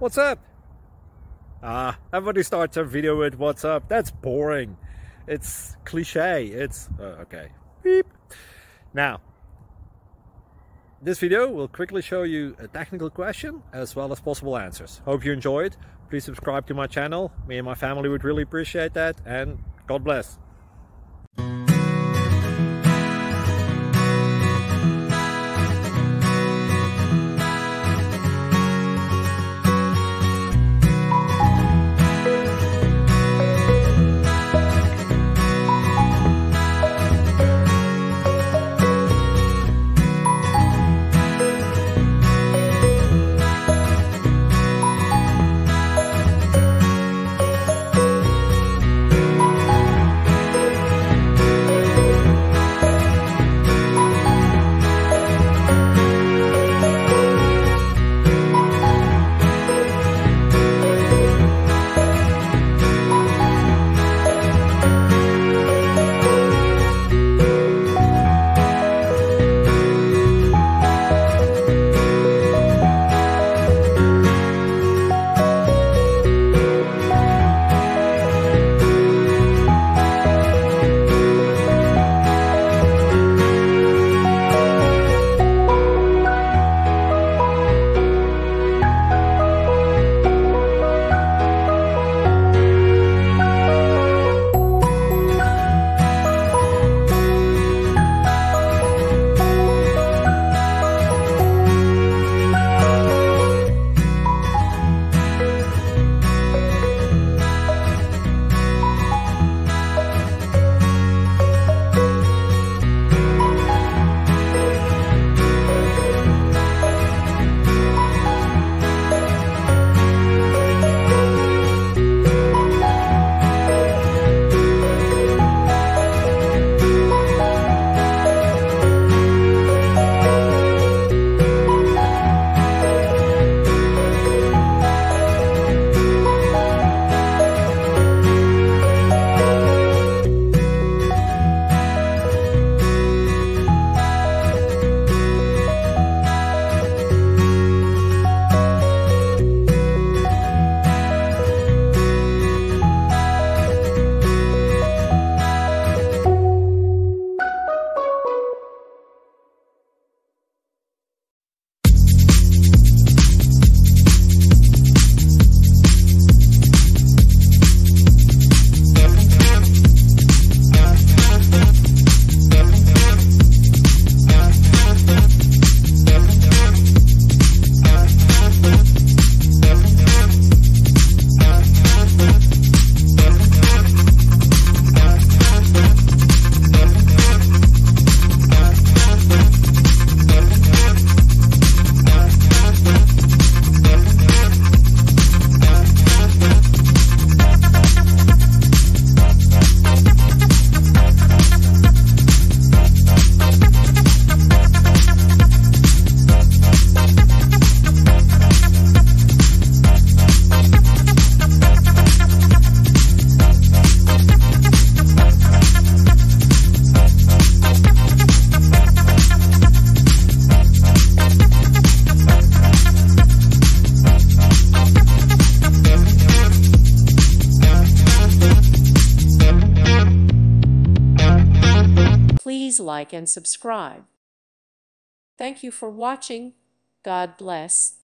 What's up? Everybody starts a video with what's up. That's boring. It's cliche. It's okay. Beep. Now, this video will quickly show you a technical question as well as possible answers. Hope you enjoyed. Please subscribe to my channel. Me and my family would really appreciate that, and God bless. Please like and subscribe. Thank you for watching. God bless.